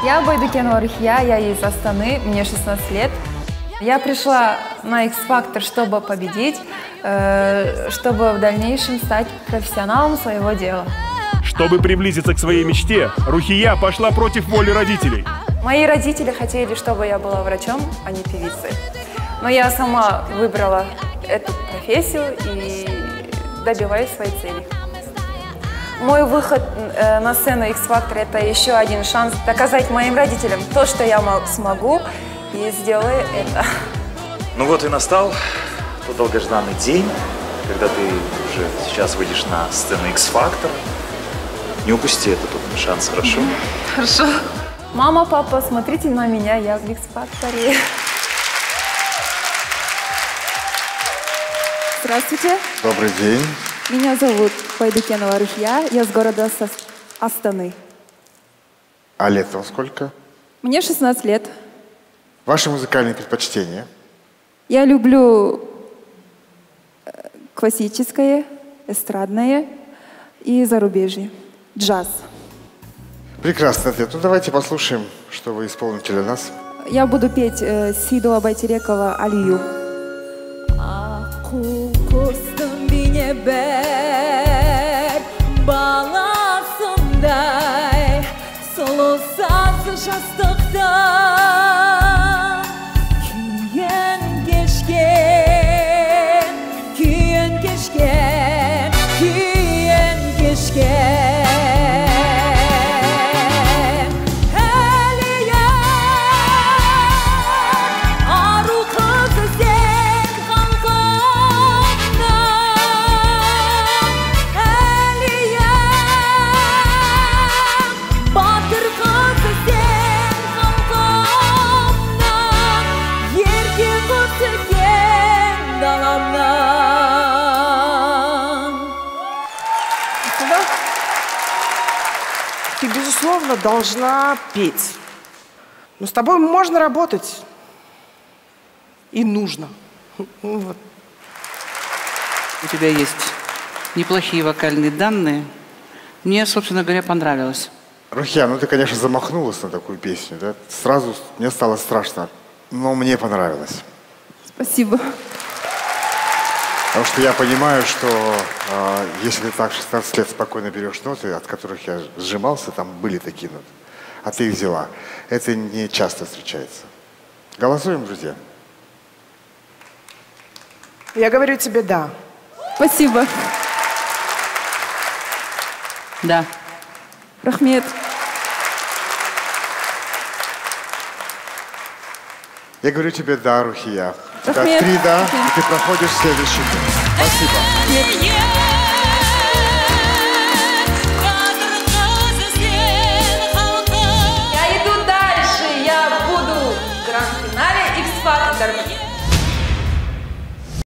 Я Байдукенова Рухия, я из Астаны, мне 16 лет. Я пришла на X-Factor, чтобы победить, чтобы в дальнейшем стать профессионалом своего дела. Чтобы приблизиться к своей мечте, Рухия пошла против воли родителей. Мои родители хотели, чтобы я была врачом, а не певицей. Но я сама выбрала эту профессию и добиваюсь своей цели. Мой выход на сцену X-Factor – это еще один шанс доказать моим родителям то, что я смогу, и сделаю это. Ну вот и настал тот долгожданный день, когда ты уже сейчас выйдешь на сцену X-Factor. Не упусти этот шанс, хорошо? Хорошо. Мама, папа, смотрите на меня, я в X-Factor. Здравствуйте. Добрый день. Меня зовут Байдукенова Рухия, я с города Астаны. А лет вам сколько? Мне 16 лет. Ваши музыкальные предпочтения? Я люблю классическое, эстрадное и зарубежье. Джаз. Прекрасный ответ. Ну давайте послушаем, что вы исполните для нас. Я буду петь Сидула Байтерекова «Алию». Ты, безусловно, должна петь. Но с тобой можно работать. И нужно. Вот. У тебя есть неплохие вокальные данные. Мне, собственно говоря, понравилось. Рухия, ну ты, конечно, замахнулась на такую песню, да? Сразу мне стало страшно, но мне понравилось. Спасибо. Потому что я понимаю, что если ты так 16 лет спокойно берешь ноты, от которых я сжимался, там были такие ноты, а ты их взяла. Это не часто встречается. Голосуем, друзья? Я говорю тебе «да». Спасибо. Да. Рахмет. Я говорю тебе «да», Рухия. У тебя Рахмет. 3 «да», и ты проходишь следующий тур. Спасибо. Я иду дальше, я буду в гранд-финале X-Factor.